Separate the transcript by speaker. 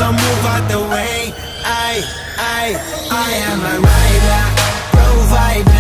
Speaker 1: so move out the way. I am a rider, provider.